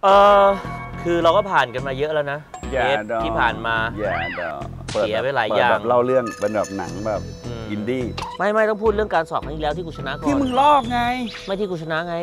คือเราก็ผ่านกันมาเยอะแล้วนะที่ผ่านมาเสียไปหลายอย่างแบบเล่าเรื่องเป็นแบบหนังแบบอินดี้ไม่ต้องพูดเรื่องการสอบครั้งที่แล้วที่กูชนะก่อนที่มึงลอกไงไม่ที่กูชนะไง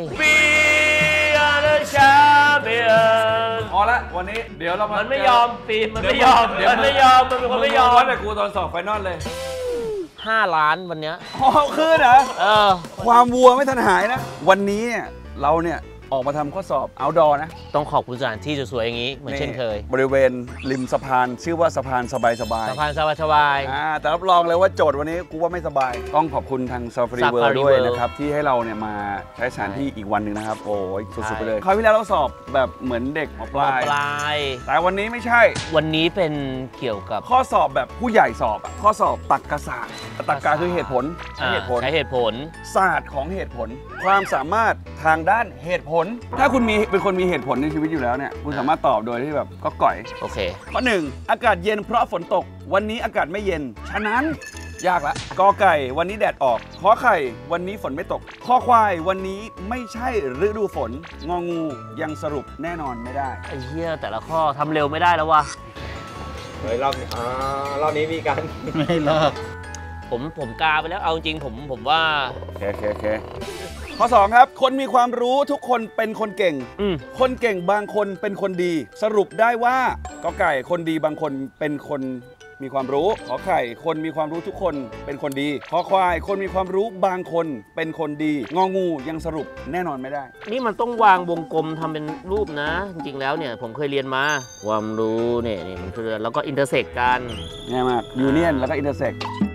พอละวันนี้เดี๋ยวเรามันไม่ยอมฟิล์มมันไม่ยอมมันไม่ยอมมันเป็นคนไม่ยอมวัดแต่กูตอนสอบไฟนอลเลย 5 ล้านวันเนี้ยขึ้นเหรอความวัวไม่ทันหายนะวันนี้เนี่ยเราเนี่ยออกมาทำข้อสอบ outdoor นะต้องขอบคุณสถานที่สวยๆอย่างนี้เหมือนเช่นเคยบริเวณริมสะพานชื่อว่าสะพานสบายสะพานสบายแต่รับรองเลยว่าโจทย์วันนี้กูว่าไม่สบายต้องขอบคุณทาง Safari World ด้วยนะครับที่ให้เราเนี่ยมาใช้สถานที่อีกวันหนึ่งนะครับโอ้ยสุดๆไปเลยคราวที่แล้วเราสอบแบบเหมือนเด็กม.ปลายแต่วันนี้ไม่ใช่วันนี้เป็นเกี่ยวกับข้อสอบแบบผู้ใหญ่สอบข้อสอบตรรกศาสตร์ตรรกะคือเหตุผลใช้เหตุผลศาสตร์ของเหตุผลความสามารถทางด้านเหตุผลถ้าคุณเป็นคนมีเหตุผลในชีวิตอยู่แล้วเนี่ยคุณสามารถตอบโดยที่แบบก็ก่อยโอเคข้อ 1อากาศเย็นเพราะฝนตกวันนี้อากาศไม่เย็นฉะนั้นยากละกอไก่วันนี้แดดออกขอไข่วันนี้ฝนไม่ตกข้อควายวันนี้ไม่ใช่ฤดูฝนงองูยังสรุปแน่นอนไม่ได้ไอ้เหี้ยแต่ละข้อทำเร็วไม่ได้แล้ววะเฮ้ยรอบนี้มีการไม่รอบผมกาไปแล้วเอาจริงผมว่าโอเคข้อ 2ครับคนมีความรู้ทุกคนเป็นคนเก่งคนเก่งบางคนเป็นคนดีสรุปได้ว่ากอไก่คนดีบางคนเป็นคนมีความรู้ขอไข่คนมีความรู้ทุกคนเป็นคนดีขอควายคนมีความรู้บางคนเป็นคนดีงองูยังสรุปแน่นอนไม่ได้นี่มันต้องวางวงกลมทำเป็นรูปนะจริงๆแล้วเนี่ยผมเคยเรียนมาความรู้เนี่ยมันคือแล้วก็อินเตอร์เซกกันง่ายมากยูเนียนแล้วก็อินเตอร์เซก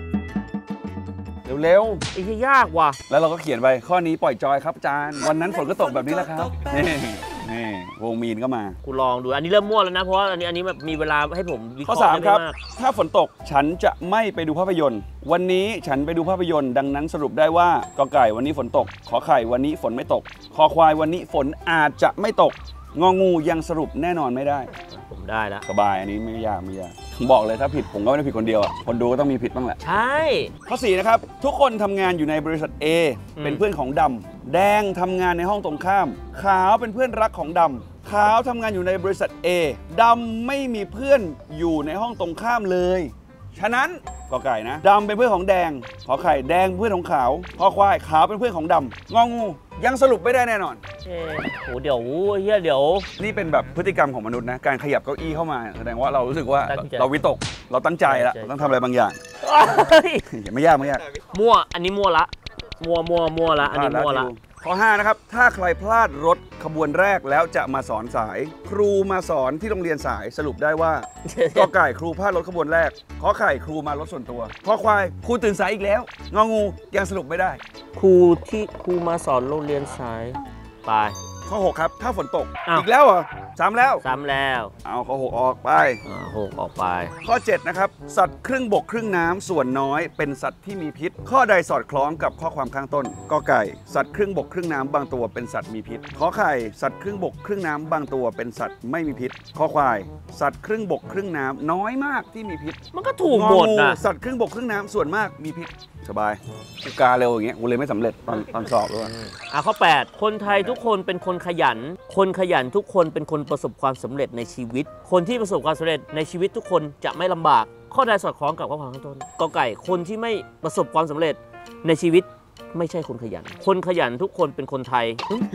เร็วๆไอ้ที่ยากว่ะแล้วเราก็เขียนไปข้อนี้ปล่อยจอยครับอาจารย์วันนั้นฝนก็ตกแบบนี้แหละครับนี่วงมีนก็มากูลองดูอันนี้เริ่มมั่วแล้วนะเพราะว่าอันนี้แบบมีเวลาให้ผมวิเคราะห์ข้อ 3ครับถ้าฝนตกฉันจะไม่ไปดูภาพยนตร์วันนี้ฉันไปดูภาพยนตร์ดังนั้นสรุปได้ว่ากอไก่วันนี้ฝนตกขอไข่วันนี้ฝนไม่ตกคอควายวันนี้ฝนอาจจะไม่ตกงองูยังสรุปแน่นอนไม่ได้ผมได้แล้วสบายอันนี้ไม่ยากผมบอกเลยถ้าผิดผมก็ไม่ได้ผิดคนเดียวคนดูก็ต้องมีผิดบ้างแหละใช่ข้อ 4นะครับทุกคนทำงานอยู่ในบริษัท A เป็นเพื่อนของดำแดงทำงานในห้องตรงข้ามขาวเป็นเพื่อนรักของดำขาวทำงานอยู่ในบริษัท A ดำไม่มีเพื่อนอยู่ในห้องตรงข้ามเลยฉะนั้นกอไก่นะดำเป็นเพื่อนของแดงขอไข่แดงเพื่อนของขาวคอควายขาวเป็นเพื่อนของดำงองูยังสรุปไม่ได้แน่นอนโหเดี๋ยวนี่เป็นแบบพฤติกรรมของมนุษย์นะการขยับเก้าอี้เข้ามาแสดงว่าเรารู้สึกว่าเราวิตกเราตั้งใจแล้วต้องทำอะไรบางอย่างไม่ยากมั่วอันนี้มั่วละมั่วละอันนี้มั่วละข้อ 5นะครับถ้าใครพลาดรถขบวนแรกแล้วจะมาสอนสายครูมาสอนที่โรงเรียนสายสรุปได้ว่ากอไก่ครูพลาดรถขบวนแรกขอไข่ครูมารถส่วนตัวขอควายครูตื่นสายอีกแล้วงองูยังสรุปไม่ได้ครูมาสอนโรงเรียนสายไปข้อ 6ครับถ้าฝนตกอีกแล้วเหรอซ้ำแล้วเอาข้อ 6ออกไป 6ออกไปข้อ 7นะครับสัตว์ครึ่งบกครึ่งน้ำส่วนน้อยเป็นสัตว์ที่มีพิษข้อใดสอดคล้องกับข้อความข้างต้นกอไก่สัตว์ครึ่งบกครึ่งน้ำบางตัวเป็นสัตว์มีพิษขอไข่สัตว์ครึ่งบกครึ่งน้ำบางตัวเป็นสัตว์ไม่มีพิษข้อควายสัตว์ครึ่งบกครึ่งน้ำน้อยมากที่มีพิษมันก็ถูกหมดนะสัตว์ครึ่งบกครึ่งน้ำส่วนมากมีพิษสบายกูกาเร็วอย่างเงี้ยกูเลยไม่สำเร็จตอนสอบด้วยข้อ 8คนไทยทุกคนเป็นคนขยันทุกคนเป็นคนประสบความสำเร็จในชีวิตคนที่ประสบความสำเร็จในชีวิตทุกคนจะไม่ลำบากข้อใดสอดคล้องกับข้อความข้างต้นกอไก่คนที่ไม่ประสบความสำเร็จในชีวิตไม่ใช่คนขยันทุกคนเป็นคนไทย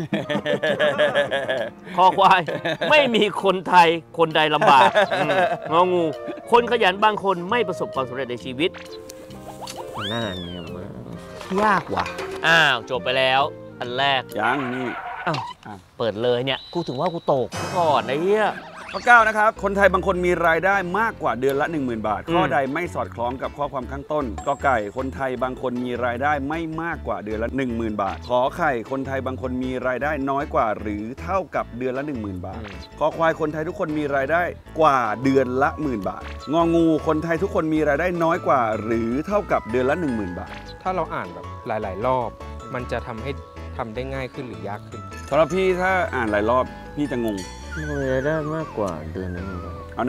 คอควายไม่มีคนไทยคนใดลำบากงองูคนขยันบางคนไม่ประสบความสำเร็จในชีวิตน่าเนี่ยมายากว่ะจบไปแล้วอันแรกยังนี่เปิดเลยเนี่ยกูถึงว่ากูตกก่อนไอ้เหี้ยข้อ 9นะครับคนไทยบางคนมีรายได้มากกว่าเดือนละ 10,000 บาทข้อใดไม่สอดคล้องกับข้อความข้างต้นกอไก่คนไทยบางคนมีรายได้ไม่มากกว่าเดือนละ 10,000 บาทขอไข่คนไทยบางคนมีรายได้น้อยกว่าหรือเท่ากับเดือนละ 10,000 บาทคอควายคนไทยทุกคนมีรายได้กว่าเดือนละ10,000 บาทงองูคนไทยทุกคนมีรายได้น้อยกว่าหรือเท่ากับเดือนละ 10,000 บาทถ้าเราอ่านแบบหลายๆรอบมันจะทำให้ทำได้ง่ายขึ้นหรือยากขึ้นสำหรับพี่ถ้าอ่านหลายรอบพี่จะงงรายได้มากกว่าเดือนละ10,000 บาทเอานะ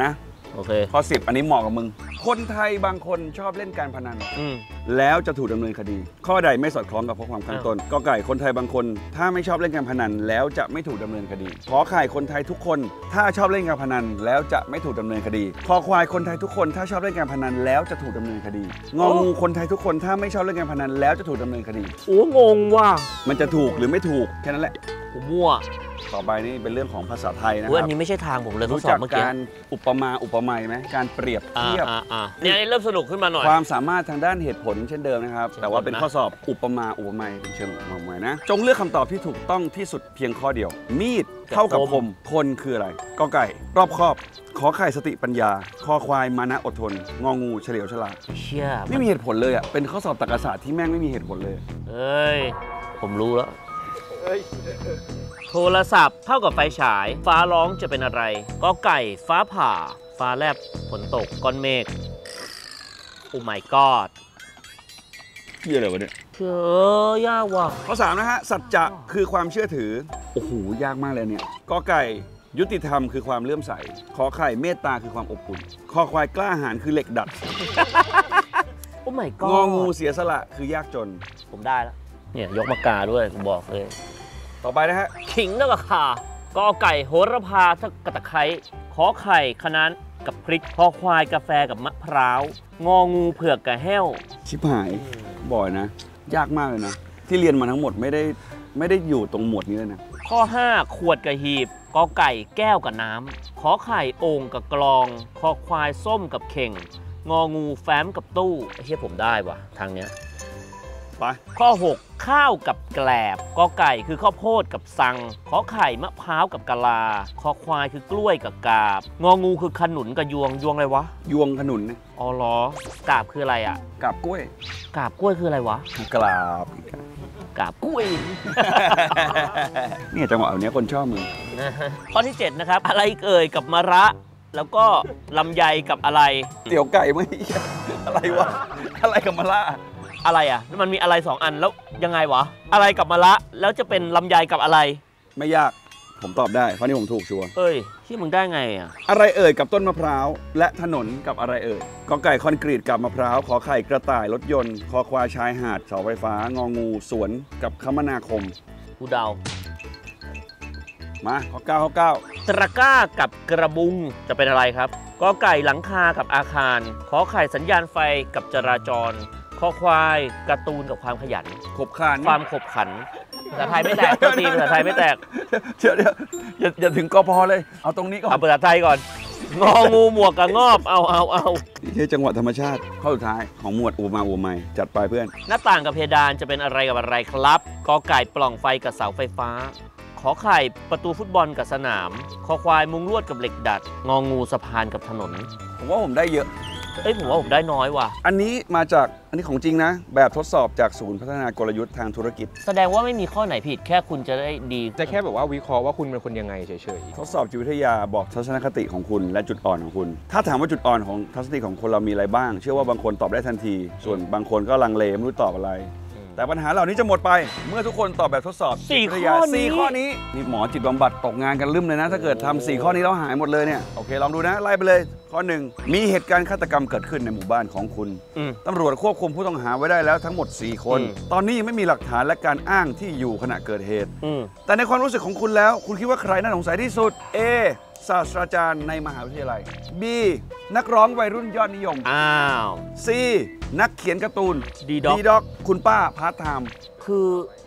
โอเคข้อ 10 อันนี้เหมาะกับมึง คนไทยบางคนชอบเล่นการพนัน แล้วจะถูกดำเนินคดี ข้อใดไม่สอดคล้องกับข้อความข้างต้นกไก่คนไทยบางคนถ้าไม่ชอบเล่นการพนันแล้วจะไม่ถูกดำเนินคดีขอไข่คนไทยทุกคนถ้าชอบเล่นการพนันแล้วจะไม่ถูกดำเนินคดีคอควายคนไทยทุกคนถ้าชอบเล่นการพนันแล้วจะถูกดำเนินคดีงองูคนไทยทุกคนถ้าไม่ชอบเล่นการพนันแล้วจะถูกดำเนินคดีโอ้งงว่ะมันจะถูกหรือไม่ถูกแค่นั้นแหละผมมั่วต่อไปนี่เป็นเรื่องของภาษาไทยนะคอัรับนนี้ไม่ใช่ทางผมเลยข้อรู้สอจับกเมื่อกี้การอุปมาอุปไมยไหมการเปรียบเทียบเนี่ยเริ่มสนุกขึ้นมาหน่อยความสามารถทางด้านเหตุผลเช่นเดิมนะครับเช่นแต่ว่าเป็นนะข้อสอบอุปมาอุปไมยเป็นเชิงอุปไมยนะ จงเลือกคำตอบที่ถูกต้องที่สุดเพียงข้อเดียว มีดเท่ากับคมคนคืออะไรกอไก่รอบคอบขอไข่สติปัญญาคอควายมานะอดทนงองูเฉลียวฉลาดเชี่ยไม่มีเหตุผลเลยอ่ะเป็นข้อสอบตรรกศาสตร์ที่แม่งไม่มีเหตุผลเลยเอ้ย ผมรู้แล้ว โทรศัพท์เท่ากับไฟฉาย ฟ้าร้องจะเป็นอะไรกอไก่ฟ้าผ่า ฟ้าแลบฝนตกก้อนเมฆโอ้ my god เที่ยอะไรวะเนี่ยยากว่ะข้อ 3 นะฮะ สัจจะคือความเชื่อถือ โอ้โห ยากมากเลยเนี่ยกอไก่ยุติธรรมคือความเลื่อมใส ขอไข่เมตตาคือความอบอุ่น คอควายกล้าหาญคือเหล็กดัดโอ้ my ง god องูเสียสละคือยากจนผมได้แล้ว เนี่ยยกมากาด้วยผมบอกเลยต่อไปนะฮะขิงเท่ากับข่ากอไก่โหระพาเท่ากับตะไคร้ขอไข่คะน้ากับพริกคอควายกาแฟกับมะพร้าว งองูเผือกกับแห้วชิบหาย บ่อยนะ ยากมากเลยนะ ที่เรียนมาทั้งหมดไม่ได้อยู่ตรงหมวดนี้เลยนะข้อ 5 ขวดกับหีบกอไก่แก้วกับน้ำขอไข่โอ่งกับกลองคอควายส้มกับเข่ง งองูแฟ้มกับตู้ไอ้เหี้ยผมได้ว่ะทางเนี้ยไปข้อ 6 ข้าวกับแกลบกอไก่คือข้าวโพดกับสังขอไข่มะพร้าวกับกะลาคอควายคือกล้วยกับกาบ งองูคือขนุนกับยวงอะไรวะยวงขนุนนะอ๋อเหรอกาบคืออะไรอ่ะกับกล้วยกาบกล้วยคืออะไรวะกราบกาบกล้วยเนี่ยจังหวะแบบนี้คนชอบมึงข้อที่ 7 นะครับ อะไรเอ่ยกับมะระ แล้วก็ลำไยกับอะไรเตี๋ยวไก่ไม่อะไรวะ อะไรกับมะละอะไรอ่ะมันมีอะไร 2 อันแล้วยังไงวะ อะไรกับมะระแล้วจะเป็นลำไยกับอะไรไม่ยาก ผมตอบได้ เพราะนี่ผมถูกชัวร์เอ้ยที่มึงได้ไงอ่ะอะไรเอ่ยกับต้นมะพร้าว และถนนกับอะไรเอ่ยกอไก่คอนกรีตกับมะพร้าว ขอไข่กระต่ายรถยนต์ คอควายชายหาดเสาไฟฟ้า งองูสวนกับคมนาคมกูเดามาข้อ9 ตะกร้ากับกระบุงจะเป็นอะไรครับกอไก่หลังคากับอาคาร ขอไข่สัญญาณไฟกับจราจรคอควายการ์ตูนกับความขยันขบคานความขบขันภาษาไทยไม่แตกตัวทีภาษาไทยไม่แตกเดี๋ยวอย่าถึงกพเลย เอาตรงนี้ก่อนเอาภาษาไทยก่อน งองูหมวกกับงอบเอานี่คือจังหวะธรรมชาติ ข้อสุดท้ายของหมวดอุมาอุไมยจัดไปเพื่อนหน้าต่างกับเพดานจะเป็นอะไรกับอะไรครับกอไก่ปล่องไฟกับเสาไฟฟ้า ขอไข่ประตูฟุตบอลกับสนามคอควายมุงลวดกับเหล็กดัด งองูสะพานกับถนนผมว่าผมได้เยอะเอ้ยผมว่าผมได้น้อยว่ะอันนี้มาจากอันนี้ของจริงนะ แบบทดสอบจากศูนย์พัฒนากลยุทธ์ทางธุรกิจแสดงว่าไม่มีข้อไหนผิดแค่คุณจะได้ดีจะแค่แบบว่าวิเคราะห์ว่าคุณเป็นคนยังไงเฉยทดสอบจิตวิทยาบอกทัศนคติของคุณและจุดอ่อนของคุณ ถ้าถามว่าจุดอ่อนของทัศนคติของคนเรามีอะไรบ้าง เชื่อว่าบางคนตอบได้ทันที ส่วนบางคนก็ลังเลไม่รู้ตอบอะไร แต่ปัญหาเหล่านี้จะหมดไปเมื่อทุกคนตอบแบบทดสอบสี่จิตวิทยาข้อนี้ 4 ข้อนี้นี่หมอจิตบำบัดตกงานกันลืมเลยนะ ถ้าเกิดทำ4 ข้อนี้แล้วหายหมดเลยเนี่ยโอเคลองดูนะไล่ไปเลยข้อ 1 มีเหตุการณ์ฆาตกรรมเกิดขึ้นในหมู่บ้านของคุณอืมตำรวจควบคุมผู้ต้องหาไว้ได้แล้วทั้งหมด 4 คน ตอนนี้ยังไม่มีหลักฐานและการอ้างที่อยู่ขณะเกิดเหตุอืมแต่ในความรู้สึกของคุณแล้ว คุณคิดว่าใครน่าสงสัยที่สุด A ศาสตราจารย์ในมหาวิทยาลัย B นักร้องวัยรุ่นยอดนิยมอ้าว C นักเขียนการ์ตูน D-Doc D-Doc คุณป้าพาร์ทไทม์คือ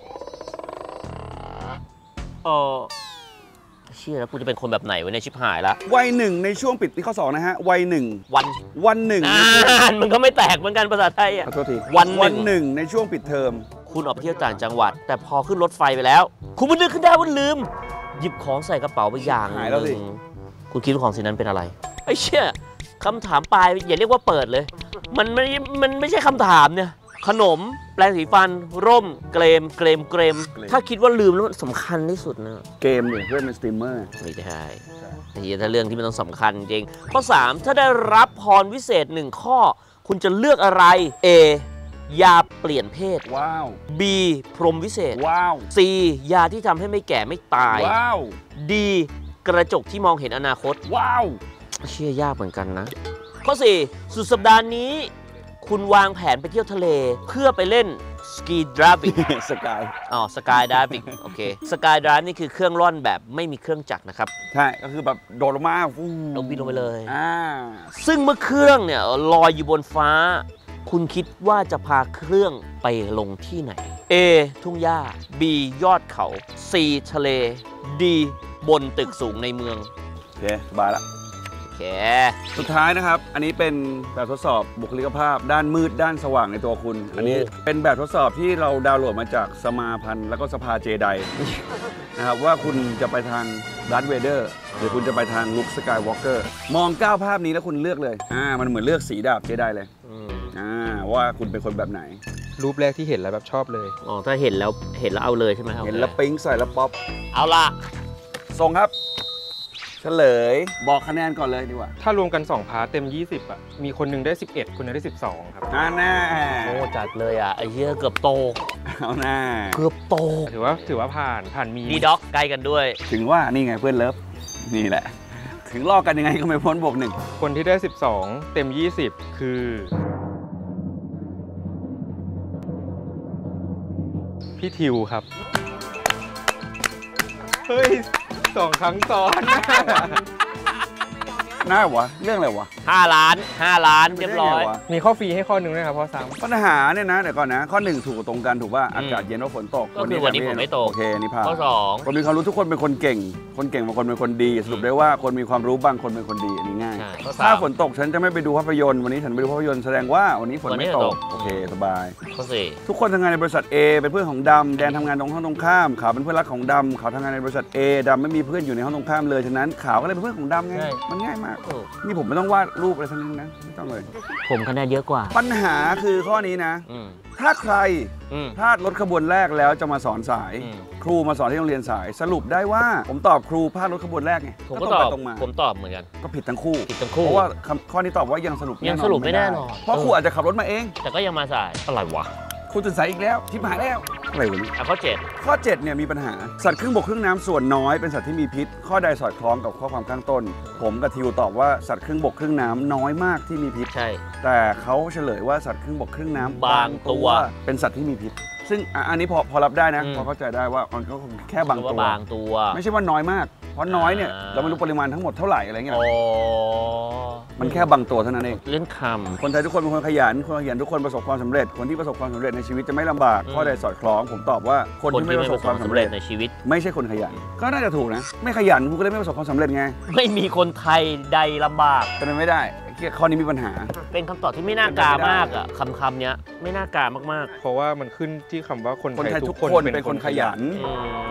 เชี่ยแล้วกูจะเป็นคนแบบไหนวะเนี่ยชิบหายละวัยหนึ่งในช่วงปิดที่ข้อ 2 นะฮะ วัยหนึ่ง วันหนึ่งมันก็ไม่แตกเหมือนกันภาษาไทยอ่ะขอโทษทีวันหนึ่งหนึ่งในช่วงปิดเทอมคุณออกไปเที่ยวต่างจังหวัด แต่พอขึ้นรถไฟไปแล้ว คุณมันนึกขึ้นได้ว่าลืม หยิบของใส่กระเป๋าไปอย่างหายแล้วสิหนึ่งคุณคิดว่าของสิ่งนั้นเป็นอะไรไอ้เชี่ยคำถามปลายอย่าเรียกว่าเปิดเลย มันไม่ใช่คำถามเนี่ย ขนมแปรงสีฟัน ร่ม เกรม ถ้าคิดว่าลืมแล้วมันสำคัญที่สุดนะเกมเนี่ยเพื่อนเป็นสตรีมเมอร์ไม่ใช่ไอ้เหี้ยถ้าเรื่องที่มันต้องสำคัญจริง ข้อ 3 ถ้าได้รับพรวิเศษ 1 ข้อ คุณจะเลือกอะไร A ยาเปลี่ยนเพศว้าว B พรหมวิเศษว้าว C ยาที่ทำให้ไม่แก่ไม่ตายว้าว D กระจกที่มองเห็นอนาคตว้าวเชื่อยากเหมือนกันนะข้อ4สุดสัปดาห์นี้คุณวางแผนไปเที่ยวทะเลเพื่อไปเล่นสกีดราฟิกสกายอ๋อสกายดราฟิกโอเคสกายดราฟนี่คือเครื่องร่อนแบบไม่มีเครื่องจักรนะครับใช่ก็คือแบบโดดลงมาฟู้ลงบินลงไปเลยซึ่งซึ่งเมื่อเครื่องเนี่ยลอยอยู่บนฟ้า คุณคิดว่าจะพาเครื่องไปลงที่ไหน A ทุ่งหญ้า B ยอดเขา C ทะเล D บนตึกสูงในเมืองโอเคสบายละโอเคสุดท้ายนะครับ อันนี้เป็นแบบทดสอบบุคลิกภาพ ด้านมืดด้านสว่างในตัวคุณ อันนี้เป็นแบบทดสอบที่เราดาวน์โหลดมาจากสมาพันธ์แล้วก็สภาเจได นะครับว่าคุณจะไปทางดาร์ธเวเดอร์หรือคุณจะไปทางลุคสกายวอล์กเกอร์มอง9ภาพนี้แล้วคุณเลือกเลยมันเหมือนเลือกสีดาบเจไดเลยว่าคุณเป็นคนแบบไหนรูปแรกที่เห็นแล้วแบบชอบเลยอ๋อถ้าเห็นแล้วเอาเลยใช่ไหมครับเห็นแล้วปิ๊งใส่แล้วป๊อปเอาล่ะส่งครับ เฉลยบอกคะแนนก่อนเลยดีกว่าถ้ารวมกัน2พาร์ทเต็ม20อ่ะมีคนหนึงได้11คนหนึงได้12ครับแน่โอ้จัดเลยอ่ะไอ้เหี้ยเกือบโตเอาหน้าเกือบโตถือว่าผ่านมีดีด็อกใกล้กันด้วยถึงว่านี่ไงเพื่อนเลิฟนี่แหละ ถึงลอกกันยังไงก็ไม่พ้นบวกหนึ่งคนที่ได้12เต็ม20คือพี่ทิวครับเฮ้ย2 ครั้งซ้อนหน้าวะเรื่องอะไรวะ 5 ล้าน 5 ล้านเรียบร้อยไม่ได้ไงวะมีข้อฟรีให้ข้อหนึ่งด้วยครับเพราะซ้ำปัญหาเนี่ยนะเดี๋ยวก่อนนะ ข้อ 1 ถูกกับตรงกันถูกป่ะอากาศเย็นว่าฝนตกก็คือวันนี้ฝนไม่ตกโอเคนี่ผ่านข้อคนมีความรู้ทุกคนเป็นคนเก่ง คนเก่งบางคนเป็นคนดีสรุปได้ว่าคนมีความรู้บางคนเป็นคนดีอันนี้ง่าย 2ใช่ข้อถ้าฝ 3 นตกฉันจะไม่ไปดูภาพยนตร์วันนี้ฉันไปดูภาพยนตร์แสดงว่าวันนี้ฝนวันนี้ไม่ตตกกโอเคสบายข้อทุกคนทำงานในบริษัท A เป็นเพื่อนของดำแดนทำงานตรงห้องตรงข้ามขาวเป็นเพื่อนรักของดำขาวทำงานในบริษัท A ดำไม่มีเพื่อนอยู่ในห้องตรงข้ามเลยฉะนั้นขาวก็เลยเป็นเพื่อนของดำไงมันง่ายมาก 4 นี่ผมไม่ต้องวาดรูปอะไรทั้งนั้นนะไม่ต้องเลยผมคะแนนเยอะกว่าปัญหาคือข้อนี้นะอืมถ้าใครอืมพลาดรถขบวนแรกแล้วจะมาสอนสายอืมครูมาสอนที่โรงเรียนสาย สรุปได้ว่าผมตอบครูพลาดรถขบวนแรกไงผมก็ตตรงอไปบตรงมาผมตอบเหมือนกันก็ผิดทั้งคู่ผิดทั้งคู่เพราะว่าข้อนี้ตอบว่ายังสรุปยังสรุปไม่แน่นอนเพราะครูอาจจะขับรถมาเองแต่ก็ยังมาสายอะไรวะครูตื่นสายอีกแล้วทิพหายแล้วอะไรวะเนี่ยข้อข้อ 7เนี่ยมีปัญหาสัตว์ครึ่งบกครึ่งน้ำส่วนน้อยเป็นสัตว์ที่มีพิษ ข้อใดสอดคล้องกับข้อความข้างต้น ผมกับทิวตอบว่าสัตว์ครึ่งบกครึ่งน้ำน้อยมากที่มีพิษ 7 ใช่แต่เขาเฉลยว่าสัตว์ครึ่งบกครึ่งน้ำบางตัวเป็นสัตว์ที่มีพิษ ซึ่งอันนี้พอรับได้นะอืมพอเข้าใจได้ว่ามันก็แค่บางว่าตัวบางตัวไม่ใช่ว่าน้อยมาก เพราะน้อยเนี่ยอ่าเราไม่รู้ปริมาณทั้งหมดเท่าไหร่อะไรเงี้ยอ๋อมันแค่บางตัวเท่านั้นเองเล่นคคนไทยทุกคนเป็นคนขยันคนขยันทุกคนประสบความสำเร็จ คนที่ประสบความสำเร็จในชีวิตจะไม่ลำบาก ข้อใดสอดคล้อง ผมตอบว่าคนำคนที่ที่ไม่ไม่ประปสระบสบความ มคาวสำสำเร็เร็จจในชีวิตไม่ใช่คนขยัน ก็น่าจะถูกนะ ไม่ขยันคุณก็เลยไม่ประสบความสำเร็จไงไม่มีคนไทยใดลำบากเป็นไม่ได้ข้อนี้มีปัญหาเป็นคำตอบที่ไม่น่ากามากอ่ะคำเนี้ยไม่น่ากามากเพราะว่ามันขึ้นที่คำว่าคนคนไทไทยยทุทุกกคคน นเป็นคนขยันๆ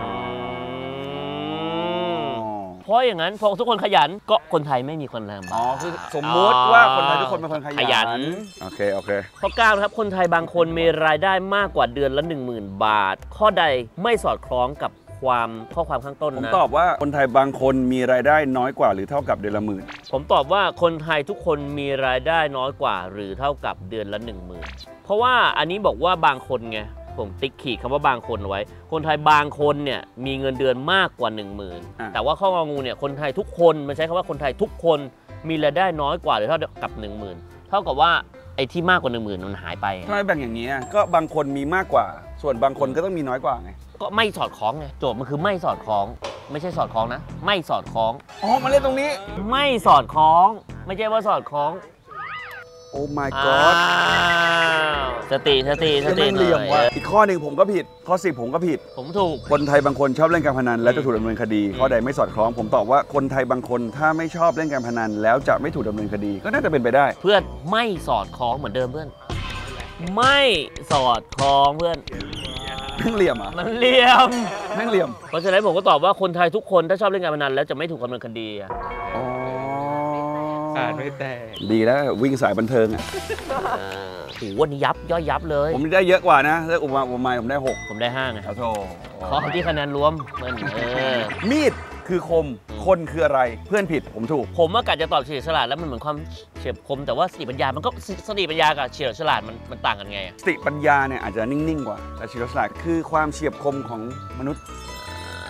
เพราะอย่างนั้นพอทุกคนขยันก็คนไทยไม่มีคนลำบากอ๋อคือสมมุติว่าคนไทยทุกคนเป็นคนขขยันโอเคโอเคข้อ9นะครับคนไทยบางคนมีรายได้มากกว่าเดือนละ 10,000 บาท ข้อใดไม่สอดคล้องกับข้อความข้างต้นผมนะตอบว่าคนไทยบางคนมีรายได้น้อยกว่าหรือเท่ากับเดือนละหมื่นผมตอบว่าคนไทยทุกคนมีรายได้น้อยกว่าหรือเท่ากับเดือนละ 10,000 เพราะว่าอันนี้บอกว่าบางคนไงผมติ๊กขีดคำว่าบางคนเอาไว้ คนไทยบางคนเนี่ยมีเงินเดือนมากกว่า 10,000 แต่ว่าข้ององูเนี่ยคนไทยทุกคนมันใช้คำว่าคนไทยทุกคนมีรายได้น้อยกว่าหรือเท่ากับ 10,000 เท่ากับว่าไอ้ที่มากกว่า 10,000 มันหายไปทำไมแบ่งอย่างนี้อ่ะก็บางคนมีมากกว่า ส่วนบางคนก็ต้องมีน้อยกว่าไงก็ไม่สอดคล้องไงโจทย์มันคือไม่สอดคล้อง ไม่ใช่สอดคล้องนะ ไม่สอดคล้องอ๋อมาเล่นตรงนี้ไม่สอดคล้อง ไม่ใช่ว่าสอดคล้องโอ้ my god สติจะไม่เหลี่ยมว่ะอีกข้อหนึ่งผมก็ผิด ข้อ 10ผมก็ผิดผมถูกคนไทยบางคนชอบเล่นการพนันและจะถูกดำเนินคดี ข้อใดไม่สอดคล้อง ผมตอบว่าคนไทยบางคนถ้าไม่ชอบเล่นการพนันแล้วจะไม่ถูกดำเนินคดี ก็น่าจะเป็นไปได้เพื่อนไม่สอดคล้องเหมือนเดิมเพื่อน ไม่สอดคล้องเพื่อนแม่งเหลี่ยมอ่ะมันเหลี่ยมแม่งเหลี่ยมเพราะฉะนั้นผมก็ตอบว่าคนไทยทุกคนถ้าชอบเล่นการพนันแล้วจะไม่ถูกดำเนินคดีอะอ๋ออ่านไม่แตกดีแล้ววิ่งสายบันเทิงอ่ะโหวันนี้ย่อยยับเลยผมได้เยอะกว่านะเรื่องอุปมาผมได้6 ผมได้5ไงขอโทษขอที่คะแนนรวมเพื่อนมีดคือคม คนคืออะไร เพื่อนผิดผมถูกผมว่ากะจะตอบเฉลียวฉลาดแล้วมันเหมือนความเฉียบคมแต่ว่าสติปัญญามันก็สติปัญญากับเฉลียวฉลาดมันต่างกันไงอะสติปัญญาเนี่ยอาจจะนิ่งๆกว่า แต่เฉลียวฉลาดคือความเฉียบคมของมนุษย์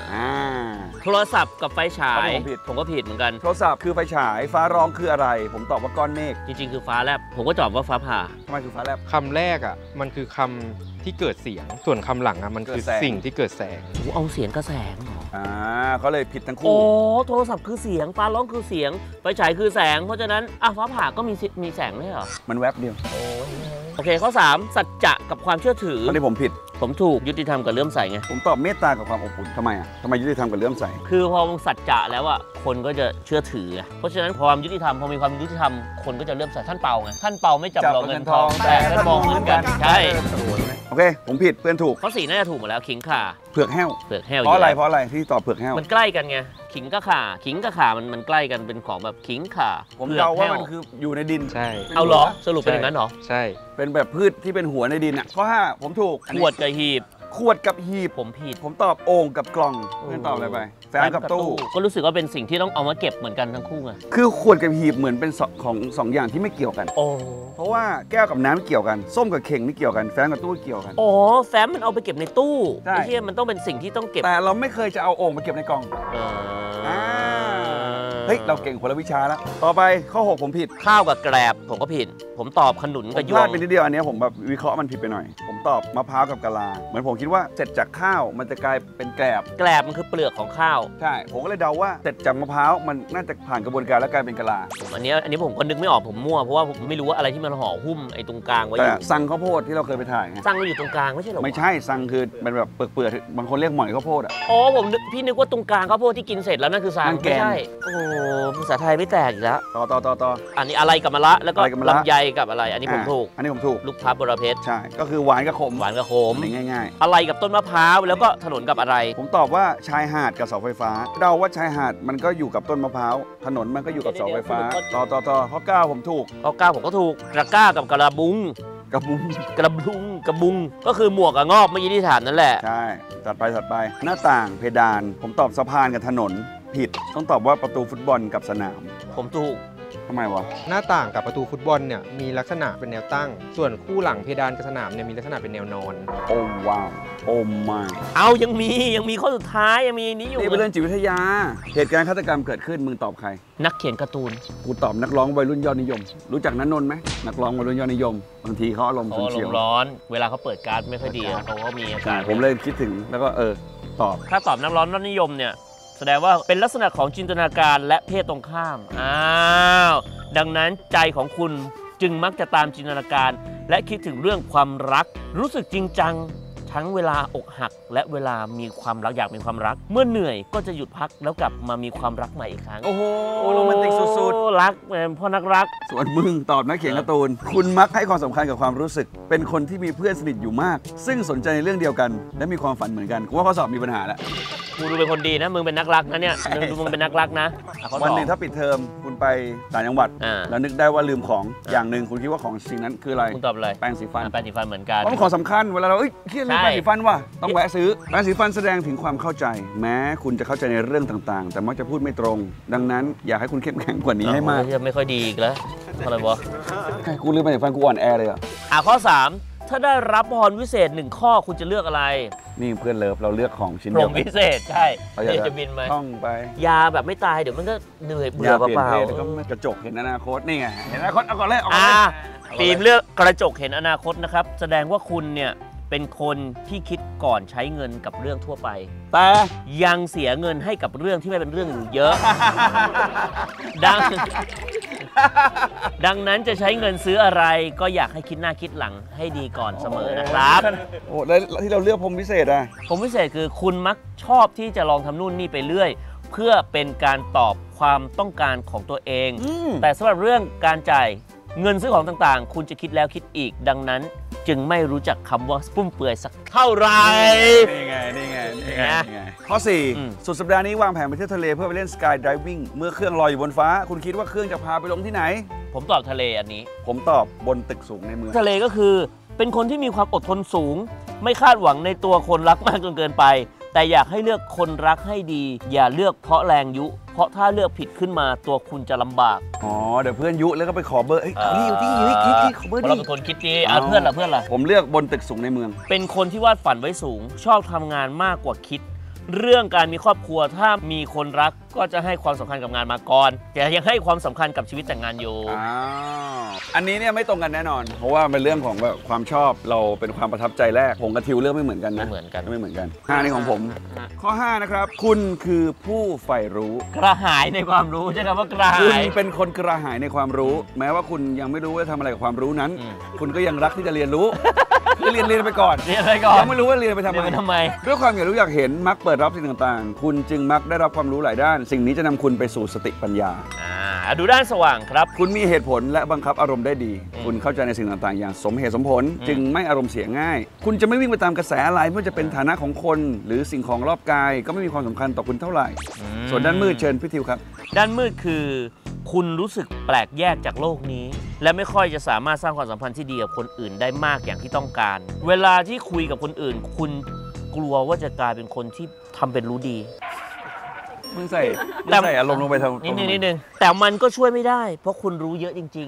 โทรศัพท์กับไฟฉายผมผิดผมก็ผิดเหมือนกันโทรศัพท์คือไฟฉายฟ้าร้องคืออะไร ผมตอบว่าก้อนเมฆจริงๆคือฟ้าแลบผมก็ตอบว่าฟ้าผ่าทำไมคือฟ้าแลบคำแรกอ่ะมันคือคำที่เกิดเสียง ส่วนคำหลังอ่ะมันคือเกิดแสงสิ่งที่เกิดแสงเอาเสียงกับแสงเหรอเขาเลยผิดทั้งโอ้คู่โทรศัพท์คือเสียงฟ้าร้องคือเสียงไฟฉายคือแสงเพราะฉะนั้นฟ้าผ่าก็มีแสงไม่ใช่เหรอมันแวบเดียวโอเคข้อ 3 สัจจะกับความเชื่อถือตอนนี้ผมผิดผมถูกยุติธรรมกับเลื่อมใสไงผมตอบเมตตากับความอบอุ่นทำไมอ่ะทำไมยุติธรรมกับเลื่อมใสคือพอมันสัจจะแล้วอ่ะคนก็จะเชื่อถือไงเพราะฉะนั้นความยุติธรรมพอมีความยุติธรรมคนก็จะเลื่อมใสท่านเปาไงท่านเปาไม่จับเราเงินทองแต่ท่านมองเหมือนกันใช่โอเค ผมผิดเพื่อนถูกข้อ 4น่าจะถูกหมดแล้วขิงข่าเผือกแห้วเปลือกแห้วเพราะอะไรยู่เพราะอะไรที่ตอบเผือกแห้วมันใกล้กันไงขิงกับข่าขิงกับข่ามันใกล้กันเป็นของแบบขิงข่าผมผือกเดาว่าแห้มันคืออยู่ในดินใช่เอาเหรอสรุปเป็นอย่างนั้นเหรอใช่เป็นแบบพืชที่เป็นหัวในดินอ่ะข้อ5ผมถูกขวดกับหีบขวดกับหีบผมผิดผมตอบโอ่งกับกล่องเพื่อนตอบอะไรไปแฟ้มกับตู้ก็รู้สึกว่าเป็นสิ่งที่ต้องเอามาเก็บเหมือนกันทั้งคู่ไงคือขวดกับหีบเหมือนเป็นสองอย่างที่ไม่เกี่ยวกันโอ้เพราะว่าแก้วกับน้ำไม่เกี่ยวกัน ส้มกับเข่งไม่เกี่ยวกันแฟ้มกับตู้เกี่ยวกันอ๋อแฟ้มมันเอาไปเก็บในตู้ใช่ไอ้เหี้ยมันต้องเป็นสิ่งที่ต้องเก็บแต่เราไม่เคยจะเอาโอ่งมาเก็บในกล่องอ่าเฮ้ยเราเก่งคนละวิชาแล้วต่อไปข้อ 6 ผมผิดข้าวกับแกลบผมก็ผิด ผมตอบขนุนผกับมยพวลาง ดไปนิดเดียวอันเนี้ยผมแบบวิเคราะห์มันผิดไปหน่อย ผมตอบมะพร้าวกับกะลา เหมือนผมคิดว่าเสร็จจากข้าวมันจะกลายเป็นแกลบแกลบมันคือเปลือกของข้าวใช่ ผมก็เลยเดาว่าเสร็จจากมะพร้าวมันน่าจะผ่านกระบวนการแล้วกลายเป็นกะลาอันนี้ผมก็นึกไม่ออกผมมั่วเพราะว่าผมไม่รู้ว่าอะไรที่มันห่อหุ้มไอ้ตรงกลางไว้อแต่ยู่ซังข้าวโพดที่เราเคยไปถ่ายไงตั้งไว้อยู่ตรงกลางไม่ใช่เหรอไม่ใช่ซังคือเป็นแบบเปลือกๆบางคนเรียกหมอยข้าวโพดอ่ะอ๋อผมนึกพี่นึกว่าตรงกลางข้าวโพดที่กินเสร็จแล้วนั่นคือซางนั่นแกไม่งใช่โอ้โหภาษาไทยไม่แตกอีกแล้วต่ออันนี้อะไรกับมะละแล้วก็อะไรกับมะละลำไยกับอะไร อันนี้ผมถูกอันนี้ผมถูกลูกพลับบรเพชรใช่ ก็คือหวานกับขมหวานกับโขมอันนี้ง่ายอะไรกับต้นมะพร้าวแล้วก็ถนนกับอะไรๆ ผมตอบว่าชายหาดกับเสาไฟฟ้า เดาว่าชายหาดมันก็อยู่กับต้นมะพร้าว ถนนมันก็อยู่กับเสาไฟฟ้า ต่อข้อ 9 ผมถูกข้อ9ผมก็ถูกกระก้ากับกระบุงกระบุ้งกระบุงกระบุงก็คือหมวกกับงอบเมื่อกี้ที่ถามนั่นแหละใช่ถัดไป หน้าต่างเพดาน ผมตอบสะพานกับถนน ผิด ต้องตอบว่าประตูฟุตบอลกับสนามผมถูกทำไมวะหน้าต่างกับประตูฟุตบอลเนี่ยมีลักษณะเป็นแนวตั้ง ส่วนคู่หลังเพดานกับสนามเนี่ยมีลักษณะเป็นแนวนอนโอ้ว้าว โอ้ไม่เอายังมีข้อสุดท้ายยังมีนี้อยู่นี่เป็นเรื่องจิตวิทยา เหตุการณ์ฆาตกรรมเกิดขึ้นมึงตอบใครนักเขียนการ์ตูนกูตอบนักร้องวัยรุ่นยอดนิยม รู้จักนันนนท์ไหมนักร้องวัยรุ่นยอดนิยม บางทีเขาอารมณ์เขาฉุนลเฉียวมณ์ร้อน เวลาเขาเปิดการ์ดไม่ค่อยดีอะเขาก็มีอาใช่การผมเลยคิดถึงแล้วก็ตอบถ้าตอบนักร้อนนักนิยมเนี่ยแสดงว่าเป็นลักษณะของจินตนาการและเพศตรงข้ามดังนั้นใจของคุณจึงมักจะตามจินตนาการ และคิดถึงเรื่องความรัก รู้สึกจริงจังทั้งเวลาอกหัก และเวลามีความรักอยากมีความรัก เมื่อเหนื่อยก็จะหยุดพักแล้วกลับมามีความรักใหม่อีกครั้งโอ้โหโรแมนติกสุดๆรักพ่อนักรักๆ ส่วนมึงตอบนักเขียนการ์ตูน คุณมักให้ความสำคัญกับความรู้สึก เป็นคนที่มีเพื่อนสนิทอยู่มาก ซึ่งสนใจในเรื่องเดียวกัน และมีความฝันเหมือนกันกูว่าข้อสอบมีปัญหาแล้วกูดูเป็นคนดีนะมึงเป็นนักรักนะเนี่ยมึงเป็นนักรักนะข้อวันสอบหนึ่งถ้าปิดเทอมคุณไปต่างจังหวัด แล้วนึกได้ว่าลืมของอย่างหนึ่งคุณคิดว่าของสิ่งนั้นคืออะไรคุณตอบอะไรแปรงสีฟันแปรงสีฟันเหมือนกันเพราะมันของสำคัญเวลาเราเครียดลืมใช่แปรงสีฟันว่ะต้องแวะซื้อแปรงสีฟันแสดงถึงความเข้าใจ แม้คุณจะเข้าใจในเรื่องต่างๆ แต่มักจะพูดไม่ตรง ดังนั้นอยากให้คุณเข้มแข็งกว่านี้ให้มากไม่ค่อยดีอีกแล้วอะไรวะกูลืมแปรงสีฟันกูอ่อนแอเลยอ่ะข้อ 3 ถ้าได้รับพรวิเศษ1ข้อคุณจะเลือกอะไรนี่เพื่อนเลิฟเราเลือกของชิ้นพรเดียหวมวิเศษใช่เราอยากจะบินไหมท่องไปยาแบบไม่ตายเดี๋ยวมันก็เหนื่อยเบื่ยาอเปลี่ยนเปล่าเพศแล้วก็กระจกเห็นอนาคตนี่ไงเห็นอนาคตเอาก่อนเลยเอาก่อนอ่าเลยฟิล์มเลือกกระจกเห็นอนาคตนะครับ แสดงว่าคุณเนี่ยเป็นคนที่คิดก่อนใช้เงินกับเรื่องทั่วไปแต่ยังเสียเงินให้กับเรื่องที่ไม่เป็นเรื่องอยู่เยอะ ดังนั้นจะใช้เงินซื้ออะไรก็อยากให้คิดหน้าคิดหลังให้ดีก่อนเสมอนะครับโอ้แล้วที่เราเลือกพรหมวิเศษอ่ะผมพิเศษคือคุณมักชอบที่จะลองทำนู่นนี่ไปเรื่อย เพื่อเป็นการตอบความต้องการของตัวเอง แต่สำหรับเรื่องการจ่ายเงินซื้อของต่างๆ คุณจะคิดแล้วคิดอีก ดังนั้นจึงไม่รู้จักคำว่าฟุ่มเฟือยสักเท่าไหร่นี่ไงนะข้ออืม 4 สุดสัปดาห์นี้วางแผนไปเที่ยวทะเลเพื่อไปเล่นสกายไดวิ่งเมื่อเครื่องลอยอยู่บนฟ้า คุณคิดว่าเครื่องจะพาไปลงที่ไหนผมตอบทะเลอันนี้ผมตอบบนตึกสูงในเมืองทะเลก็คือเป็นคนที่มีความอดทนสูง ไม่คาดหวังในตัวคนรักมากจนเกินไป แต่อยากให้เลือกคนรักให้ดี อย่าเลือกเพราะแรงยุ เพราะถ้าเลือกผิดขึ้นมาตัวคุณจะลำบากอ๋อ เดี๋ยวเพื่อนยุแล้วก็ไปขอเบอร์นี่อยู่ที่ขอเบอร์เราดิเป็นคนคิดดีเพื่อนล่ะผมเลือกบนตึกสูงในเมืองเป็นคนที่วาดฝันไว้สูง ชอบทำงานมากกว่าคิดเรื่องการมีครอบครัวถ้ามีคนรักก็จะให้ความสำคัญกับงานมาก่อนแต่ยังให้ความสำคัญกับชีวิตแต่งงานอยู่อันนี้เนี่ยไม่ตรงกันแน่นอน เพราะว่าเป็นเรื่องของแบบความชอบเราเป็นความประทับใจแรกผมกับทิวเรื่องไม่เหมือนกันนะไม่เหมือนกันไม่เหมือนกัน5นี่ของผม ข้อ 5 นะครับ คุณคือผู้ใฝ่รู้กระหายในความรู้ใช่ไหมว่ากระคุณหายเป็นคนกระหายในความรู้ แม้ว่าคุณยังไม่รู้ว่าทำอะไรกับความรู้นั้น คุณก็ยังรักที่จะเรียนรู้ คือเรียนไปก่อนเรียนอะไรก่อนยังไม่รู้ว่าเรียนไปทำเรียนไมไปทำไมด้วยความอยากรู้อยากเห็นมักเปิดรับสิ่งต่างๆ คุณจึงมักได้รับความรู้หลายด้าน สิ่งนี้จะนำคุณไปสู่สติปัญญาดูด้านสว่างครับคุณมีเหตุผลและบังคับอารมณ์ได้ดี คุณเข้าใจในสิ่งต่างๆ อย่างสมเหตุสมผล จึงไม่อารมณ์เสียง่าย คุณจะไม่วิ่งไปตามกระแสอะไรไม่ว่าจะเป็นฐานะของคน หรือสิ่งของรอบกายก็ไม่มีความสำคัญต่อคุณเท่าไหร่ ส่วนด้านมืดเชิญพี่ทิวครับด้านมืดคือ คุณรู้สึกแปลกแยกจากโลกนี้ และไม่ค่อยจะสามารถสร้างความสัมพันธ์ที่ดีกับคนอื่นได้มากอย่างที่ต้องการ เวลาที่คุยกับคนอื่น คุณกลัวว่าจะกลายเป็นคนที่ทำเป็นรู้ดีมึงใส่อารมณ์ลงไปทำนิดนึงแต่มันก็ช่วยไม่ได้ เพราะคุณรู้เยอะจริง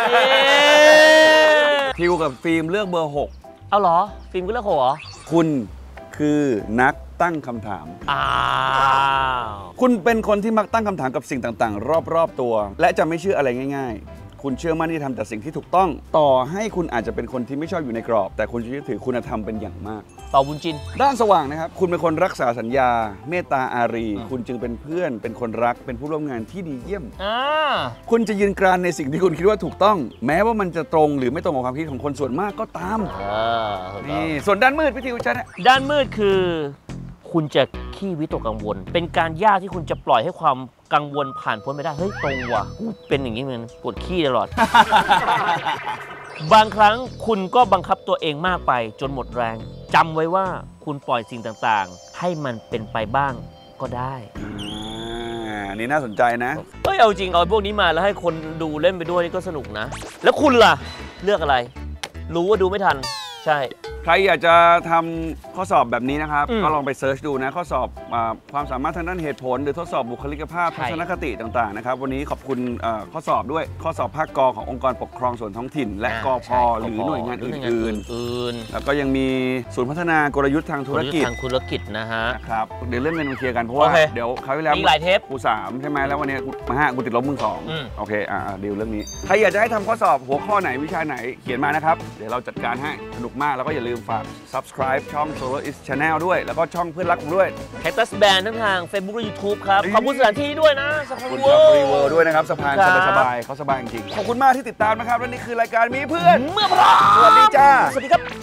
ๆทิวกับฟิล์มเลือกเบอร์เอาเหรอ ฟิล์มก็เลือกโหเหรอ 6 คุณคือนักตั้งคำถามอ้าวคุณเป็นคนที่มักตั้งคำถามกับสิ่งต่างๆ รอบๆตัว และจะไม่เชื่ออะไรง่ายๆ คุณเชื่อมั่นที่ทำแต่สิ่งที่ถูกต้อง ต่อให้คุณอาจจะเป็นคนที่ไม่ชอบอยู่ในกรอบ แต่คุณจะยึดถือคุณธรรมเป็นอย่างมากเป่าบุญจินด้านสว่างนะครับ คุณเป็นคนรักษาสัญญา เมตตาอารี คุณจึงเป็นเพื่อน เป็นคนรัก เป็นผู้ร่วมงานที่ดีเยี่ยม คุณจะยืนกรานในสิ่งที่คุณคิดว่าถูกต้อง แม้ว่ามันจะตรงหรือไม่ตรงกับความคิดของคนส่วนมากก็ตาม นี่ ส่วนด้านมืดพี่ทิวจะเนี่ยด้านมืดคือ คุณจะขี้วิตกกังวล เป็นการยากที่คุณจะปล่อยให้ความกังวลผ่านพ้นไปได้ เฮ้ยตรงว่ะกูเป็นอย่างนี้เหมือนปวดขี้ตลอด บางครั้งคุณก็บังคับตัวเองมากไปจนหมดแรงจำไว้ว่าคุณปล่อยสิ่งต่างๆ ให้มันเป็นไปบ้างก็ได้อันนี้น่าสนใจนะเฮ้ยเอาจริงเอาพวกนี้มาแล้วให้คนดูเล่นไปด้วยนี่ก็สนุกนะ แล้วคุณล่ะเลือกอะไร รู้ว่าดูไม่ทันใช่ใครอยากจะทำข้อสอบแบบนี้นะครับ ก็ลองไปเซิร์ชดูนะ ข้อสอบความสามารถทางด้านเหตุผล หรือทดสอบบุคลิกภาพใช่ทัศนคติต่างๆนะครับ วันนี้ขอบคุณข้อสอบด้วย ข้อสอบภาคกอขององค์กรปกครองส่วนท้องถิ่น และกพหรือหน่วยงานอื่นๆ แล้วก็ยังมีศูนย์พัฒนากลยุทธ์ทางธุรกิจทางธุรกิจนะฮะนะครับเดี๋ยวเรื่องเงินมาเคลียร์กันเพราะว่าโอเคเดี๋ยวคราวที่แล้วมีหลายเทปกู3ใช่ไหมแล้ววันนี้กูมา5กูติดลบมึงอืม 2โอเคดีลเรื่องนี้ใครอยากจะให้ทำข้อสอบหัวข้อไหนวิชาไหนเขียนมานะครับเดี๋ยวเราจัดการให้สนุกมากแล้วก็อย่าลืมฝาก subscribe ช่อง Solo Is Channel ด้วยแล้วก็ช่องเพื่อนรักผมด้วยแคคตัสแบนทั้งทาง Facebook และ YouTube ครับ ขอบคุณสถานที่ด้วยนะสขอบคุณเวชาวอฟรีเวิร์ร์ด้วยนะครับสะพานครับสบายๆเขาสบายจริงๆขอบคุณมากที่ติดตามนะครับและนี่คือรายการมีเพื่อนเมื่อพร้อมสวัสดีจ้าสวัสดีครับ